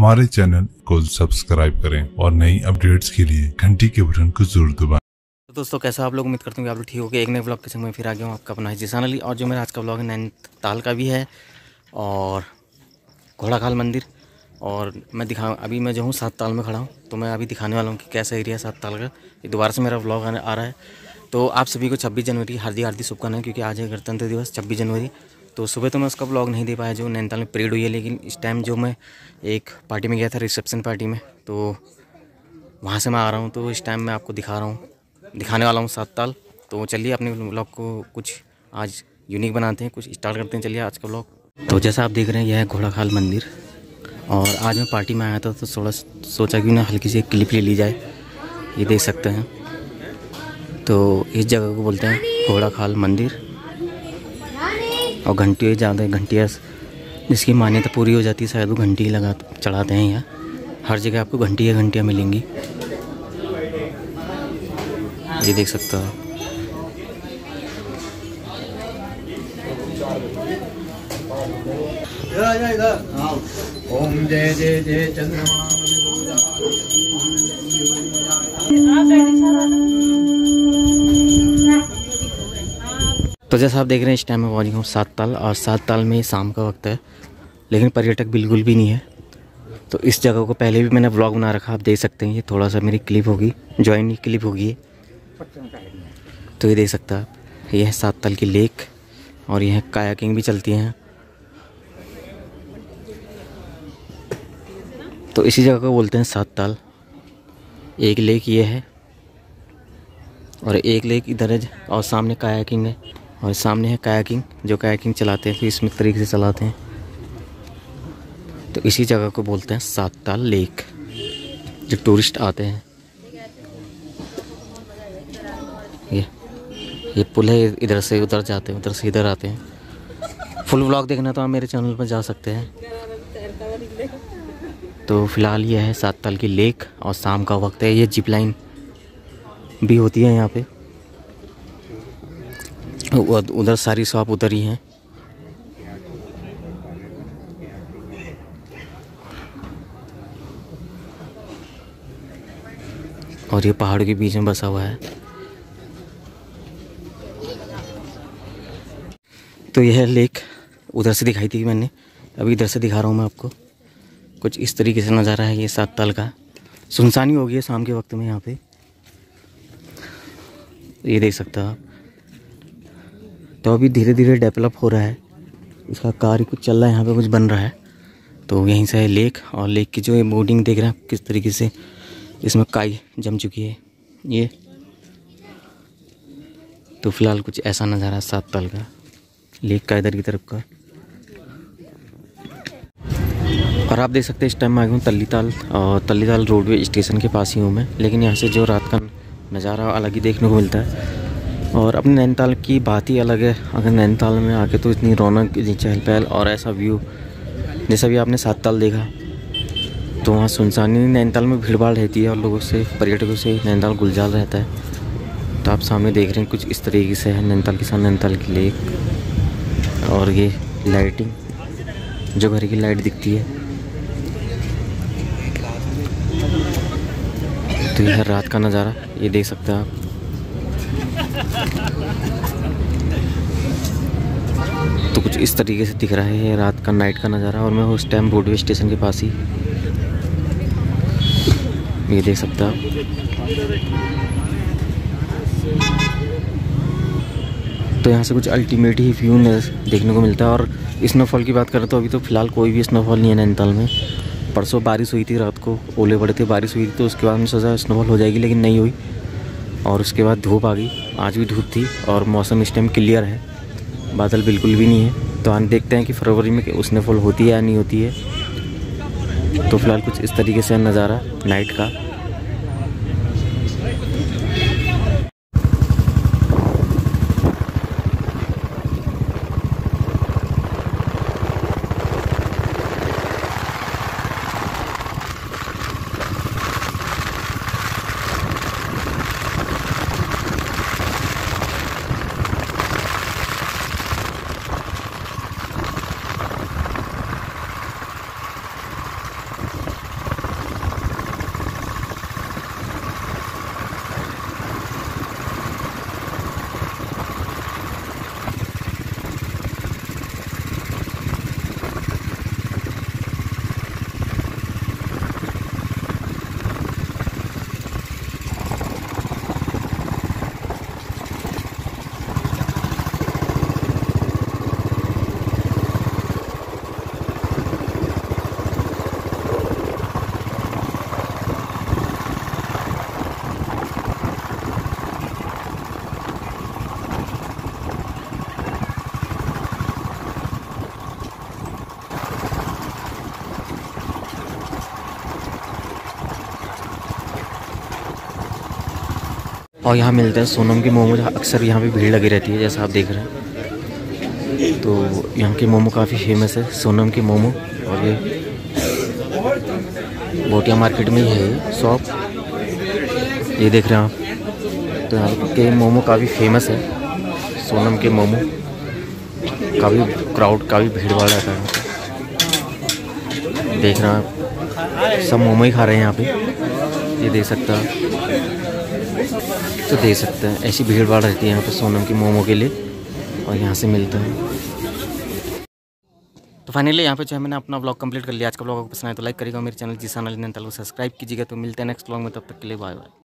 हमारे चैनल को सब्सक्राइब करें और नई अपडेट्स के लिए घंटी के बटन को जरूर दबाएं। तो दोस्तों कैसा आप लोग, उम्मीद करते हैं कि आप लोग ठीक हो गए। एक नए ब्लॉग के संग मैं फिर आ गया हूँ, आपका अपना जिसान अली। और जो मेरा आज का ब्लॉग है नैनीताल का भी है और घोड़ाखाल मंदिर। और मैं अभी मैं जो हूँ सात ताल में खड़ा हूँ, तो मैं अभी दिखाने वाला हूँ कि कैसा एरिया है सात ताल का। ये दोबारा से मेरा ब्लॉग आ रहा है। तो आप सभी को 26 जनवरी हार्दिक शुभकामनाएं, क्योंकि आज है गणतंत्र दिवस 26 जनवरी। तो सुबह तो मैं उसका ब्लॉग नहीं दे पाया जो नैनीताल में परेड हुई है, लेकिन इस टाइम जो मैं एक पार्टी में गया था, रिसेप्शन पार्टी में, तो वहाँ से मैं आ रहा हूँ। तो इस टाइम मैं आपको दिखाने वाला हूँ सात ताल। तो चलिए अपने ब्लॉग को कुछ आज यूनिक बनाते हैं, कुछ स्टार्ट करते हैं। चलिए आज का ब्लॉग। तो जैसा आप देख रहे हैं, यह है घोड़ाखाल मंदिर। और आज मैं पार्टी में आया था, तो थोड़ा सोचा कि ना हल्की सी क्लिप ले ली जाए। ये देख सकते हैं। तो इस जगह को बोलते हैं घोड़ाखाल मंदिर। और घंटी ज़्यादा घंटियाँ जिसकी मान्यता पूरी हो जाती है, शायद वो घंटी लगा चढ़ाते हैं। यहाँ हर जगह आपको घंटियाँ मिलेंगी, ये देख सकते हो। ओम जय जय जय चंद्रमा। तो जैसा आप देख रहे हैं, इस टाइम में पहुंच गया हूँ सात ताल। और सात ताल में शाम का वक्त है, लेकिन पर्यटक बिल्कुल भी नहीं है। तो इस जगह को पहले भी मैंने व्लॉग बना रखा, आप देख सकते हैं। ये थोड़ा सा मेरी क्लिप होगी, ज्वाइनिंग क्लिप होगी। तो ये देख सकते हैं आप, ये है सात ताल की लेक। और यह कायाकिंग भी चलती हैं। तो इसी जगह को बोलते हैं सात ताल। एक लेक ये है और एक लेक इधर है, और सामने कायाकिंग है। और सामने है कायाकिंग, जो कायाकिंग चलाते हैं तो इसमें तरीके से चलाते हैं। तो इसी जगह को बोलते हैं सात ताल लेक, जो टूरिस्ट आते हैं। ये पुल है, इधर से उधर जाते हैं, उधर से इधर आते हैं। फुल व्लॉग देखना तो आप मेरे चैनल पर जा सकते हैं। तो फिलहाल ये है सात ताल की लेक, और शाम का वक्त है। ये जिप लाइन भी होती है यहाँ पे। उधर सारी शॉप उधर ही हैं। और ये पहाड़ों के बीच में बसा हुआ है। तो यह लेक उधर से दिखाई थी मैंने, अभी इधर से दिखा रहा हूँ मैं आपको। कुछ इस तरीके से नज़ारा है ये सात ताल का। सुनसानी हो गई है शाम के वक्त में यहाँ पे, ये देख सकते हो आप। तो अभी धीरे धीरे डेवलप हो रहा है, इसका कार्य कुछ चल रहा है, यहाँ पे कुछ बन रहा है। तो यहीं से है लेक। और लेक की जो ये बोर्डिंग देख रहे हैं किस तरीके से इसमें काई जम चुकी है ये। तो फिलहाल कुछ ऐसा नज़ारा है सात ताल का, लेक का इधर की तरफ का। और आप देख सकते हैं इस टाइम में आ गया हूँ तल्लीताल। और तल्लीताल रोडवे स्टेशन के पास ही हूँ मैं, लेकिन यहाँ से जो रात का नज़ारा अलग ही देखने को मिलता है। और अपने नैनीताल की बात ही अलग है। अगर नैनीताल में आके तो इतनी रौनक, चहल पहल और ऐसा व्यू, जैसा भी आपने सात ताल देखा, तो वहाँ सुनसानी नैनीताल में भीड़ भाड़ रहती है और लोगों से, पर्यटकों से नैनीताल गुलजार रहता है। तो आप सामने देख रहे हैं कुछ इस तरीके से है नैनीताल के साथ नैनीताल की लेक। और ये लाइटिंग, जो घर की लाइट दिखती है। तो यह रात का नज़ारा, ये देख सकते हैं आप। तो कुछ इस तरीके से दिख रहा है ये रात का, नाइट का नज़ारा। और मैं उस टाइम रोडवे स्टेशन के पास ही, ये देख सकते हैं आप। तो यहाँ से कुछ अल्टीमेट ही व्यू देखने को मिलता है। और स्नोफॉल की बात करें तो अभी तो फ़िलहाल कोई भी स्नोफॉल नहीं है नैनीताल में। परसों बारिश हुई थी, रात को ओले पड़े थे, बारिश हुई थी। तो उसके बाद मैंने सोचा स्नोफॉल हो जाएगी, लेकिन नहीं हुई। और उसके बाद धूप आ गई, आज भी धूप थी। और मौसम इस टाइम क्लियर है, बादल बिल्कुल भी नहीं है। तो आज देखते हैं कि फरवरी में स्नोफॉल होती है या नहीं होती है। तो फिलहाल कुछ इस तरीके से नज़ारा नाइट का। और यहाँ मिलते हैं सोनम के मोमो। अक्सर यहाँ पे भीड़ लगी रहती है जैसा आप देख रहे हैं। तो यहाँ के मोमो काफ़ी फेमस है, सोनम के मोमो। और ये बोटिया मार्केट में ही है शॉप, ये देख रहे हैं आप। तो यहाँ के मोमो काफ़ी फेमस है, सोनम के मोमो। काफ़ी क्राउड, काफ़ी भीड़ भाड़ रहता है यहाँ पे। देख रहे हैं आप, सब मोमो ही खा रहे हैं यहाँ पे, ये देख सकते हैं। तो देख सकते हैं ऐसी भीड़ भाड़ रहती है यहाँ पे सोनम के मोमो के लिए, और यहाँ से मिलते हैं। तो फाइनली यहाँ पे जो है मैंने अपना व्लॉग कंप्लीट कर लिया। आज का व्लॉग आपको पसंद आया तो लाइक करिएगा, मेरे चैनल जीसान अली नैनीताल को सब्सक्राइब कीजिएगा। तो मिलते हैं नेक्स्ट व्लॉग में, तब तक के लिए बाय बाय।